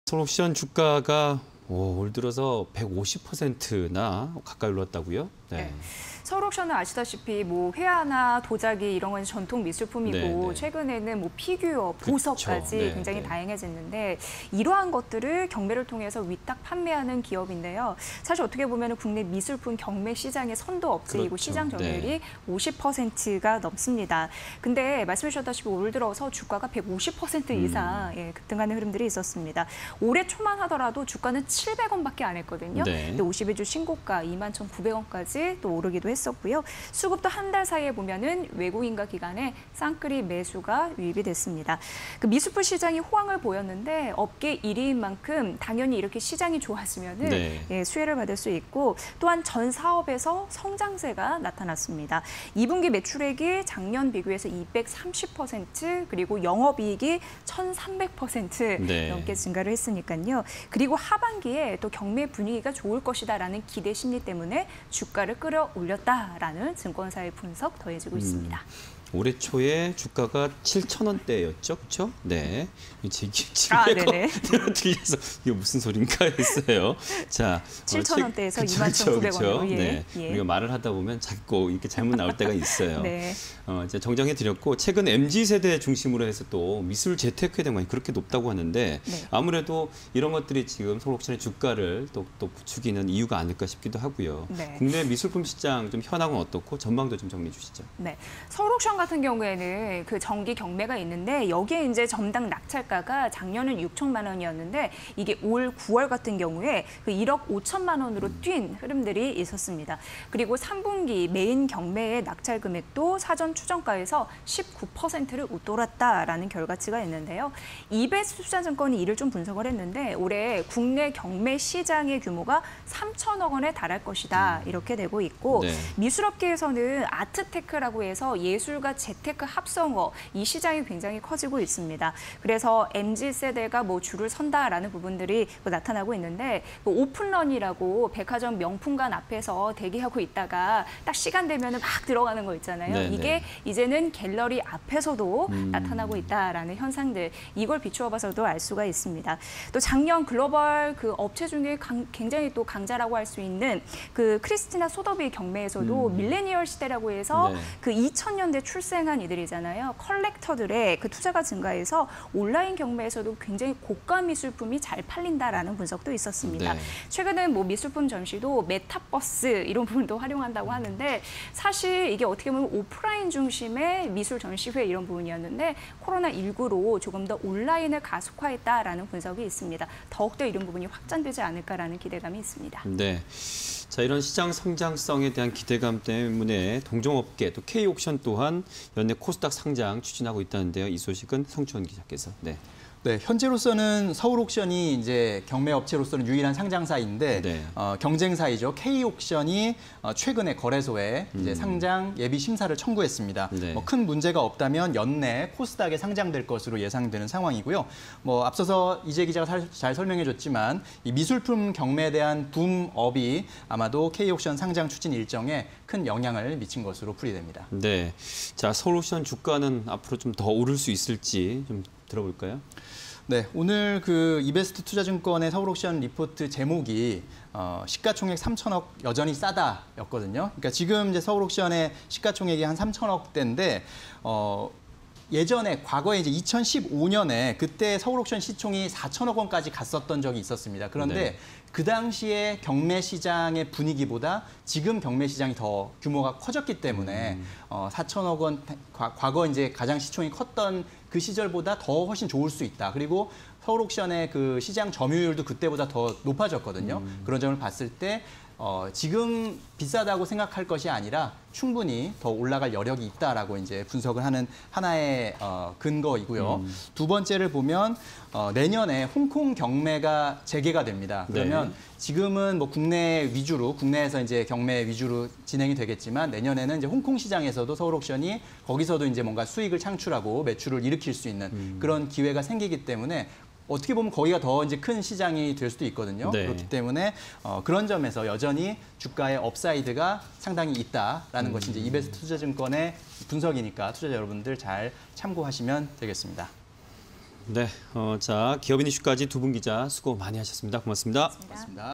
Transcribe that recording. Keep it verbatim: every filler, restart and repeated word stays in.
서울옵션 주가가 오, 올 들어서 백오십 퍼센트나 가까이 올랐다고요? 네. 네. 서울옥션은 아시다시피 뭐 회화나 도자기 이런 건 전통 미술품이고 네, 네. 최근에는 뭐 피규어, 보석까지 네, 굉장히 네. 다양해졌는데 이러한 것들을 경매를 통해서 위탁 판매하는 기업인데요. 사실 어떻게 보면 국내 미술품 경매 시장의 선도 업체이고 그렇죠. 시장 점유율이 네. 오십 퍼센트가 넘습니다. 근데 말씀해 주셨다시피 올 들어서 주가가 백오십 퍼센트 이상 음. 예, 급등하는 흐름들이 있었습니다. 올해 초만 하더라도 주가는 칠백 원밖에 안 했거든요. 네. 근데 오십일 주 신고가 이만 천구백 원까지 또 오르기도 했었고요. 수급도 한 달 사이에 보면은 외국인과 기관의 쌍끌이 매수가 유입이 됐습니다. 그 미술품 시장이 호황을 보였는데 업계 일 위인 만큼 당연히 이렇게 시장이 좋았으면은 네. 예, 수혜를 받을 수 있고 또한 전 사업에서 성장세가 나타났습니다. 이 분기 매출액이 작년 비교해서 이백삼십 퍼센트 그리고 영업이익이 천삼백 퍼센트 네. 넘게 증가를 했으니까요. 그리고 하반기에 또 경매 분위기가 좋을 것이다라는 기대 심리 때문에 주가를 끌어올렸다라는 증권사의 분석 더해지고 음. 있습니다. 올해 초에 주가가 칠천 원대였죠, 그렇죠? 네. 제 아, 칠백 원 네네. 들려서 이게 무슨 소린가 했어요. 자, 칠천 원대에서 그쵸, 이만 천구백 그쵸, 원으로. 그쵸. 예. 네. 예. 우리가 말을 하다 보면 자꾸 이렇게 잘못 나올 때가 있어요. 네. 어, 이제 정정해 드렸고 최근 엠지 세대 중심으로 해서 또 미술 재테크에 대한 관심이 그렇게 높다고 하는데 네. 아무래도 이런 것들이 지금 서울옥션의 주가를 또, 또 부추기는 이유가 아닐까 싶기도 하고요. 네. 국내 미술품 시장 좀 현황은 어떻고 전망도 좀 정리해 주시죠. 네, 서울옥션 같은 경우에는 그 정기 경매가 있는데 여기에 이제 점당 낙찰가가 작년은 육천만 원이었는데 이게 올 구월 같은 경우에 그 일억 오천만 원으로 뛴 흐름들이 있었습니다. 그리고 삼 분기 메인 경매의 낙찰 금액도 사전 추정가에서 십구 퍼센트를 웃돌았다라는 결과치가 있는데요. 이베스트 투자증권이 이를 좀 분석을 했는데 올해 국내 경매 시장의 규모가 삼천억 원에 달할 것이다 이렇게 되고 있고 네. 미술업계에서는 아트테크라고 해서 예술과 재테크 합성어 이 시장이 굉장히 커지고 있습니다. 그래서 엠지 세대가 뭐 줄을 선다라는 부분들이 나타나고 있는데 그 오픈런이라고 백화점 명품관 앞에서 대기하고 있다가 딱 시간 되면은 막 들어가는 거 있잖아요. 네, 이게 네. 이제는 갤러리 앞에서도 음. 나타나고 있다라는 현상들 이걸 비추어봐서도 알 수가 있습니다. 또 작년 글로벌 그 업체 중에 강, 굉장히 또 강자라고 할 수 있는 그 크리스티나 소더비 경매에서도 음. 밀레니얼 시대라고 해서 네. 그 이천 년대 출생한 이들이잖아요. 컬렉터들의 그 투자가 증가해서 온라인 경매에서도 굉장히 고가 미술품이 잘 팔린다라는 분석도 있었습니다. 네. 최근에 뭐 미술품 전시도 메타버스 이런 부분도 활용한다고 하는데 사실 이게 어떻게 보면 오프라인 중심의 미술 전시회 이런 부분이었는데 코로나 십구로 조금 더 온라인을 가속화했다라는 분석이 있습니다. 더욱더 이런 부분이 확장되지 않을까라는 기대감이 있습니다. 네. 자, 이런 시장 성장성에 대한 기대감 때문에 동종업계 또 K옥션 또한 연내 코스닥 상장 추진하고 있다는데요. 이 소식은 성추원 기자께서. 네. 네, 현재로서는 서울옥션이 이제 경매 업체로서는 유일한 상장사인데 네. 어, 경쟁사이죠. K옥션이 어, 최근에 거래소에 이제 음. 상장 예비 심사를 청구했습니다. 네. 뭐 큰 문제가 없다면 연내 코스닥에 상장될 것으로 예상되는 상황이고요. 뭐 앞서서 이재 기자가 살, 잘 설명해줬지만 이 미술품 경매에 대한 붐업이 아마도 K옥션 상장 추진 일정에 큰 영향을 미친 것으로 풀이됩니다. 네. 자, 서울옥션 주가는 앞으로 좀 더 오를 수 있을지 좀 들어볼까요? 네, 오늘 그 이베스트 투자증권의 서울옥션 리포트 제목이 어, 시가총액 삼천억 여전히 싸다였거든요. 그러니까 지금 이제 서울옥션의 시가총액이 한 삼천억대인데 어, 예전에 과거에 이제 이천십오 년에 그때 서울옥션 시총이 사천억 원까지 갔었던 적이 있었습니다. 그런데 네. 그 당시에 경매 시장의 분위기보다 지금 경매 시장이 더 규모가 커졌기 때문에 음. 어, 사천억 원 과, 과거 이제 가장 시총이 컸던 그 시절보다 더 훨씬 좋을 수 있다. 그리고 서울옥션의 그 시장 점유율도 그때보다 더 높아졌거든요. 음. 그런 점을 봤을 때 어, 지금 비싸다고 생각할 것이 아니라 충분히 더 올라갈 여력이 있다라고 이제 분석을 하는 하나의 어, 근거이고요. 음. 두 번째를 보면 어, 내년에 홍콩 경매가 재개가 됩니다. 그러면 네. 지금은 뭐 국내 위주로 국내에서 이제 경매 위주로 진행이 되겠지만 내년에는 이제 홍콩 시장에서도 서울옥션이 거기서도 이제 뭔가 수익을 창출하고 매출을 일으킬 수 있는 음. 그런 기회가 생기기 때문에 어떻게 보면 거기가 더 이제 큰 시장이 될 수도 있거든요. 네. 그렇기 때문에 어, 그런 점에서 여전히 주가의 업사이드가 상당히 있다라는 음. 것이 이제 이베스트 투자증권의 분석이니까 투자자 여러분들 잘 참고하시면 되겠습니다. 네, 어, 자 기업인 이슈까지 두 분 기자 수고 많이 하셨습니다. 고맙습니다. 고맙습니다. 고맙습니다.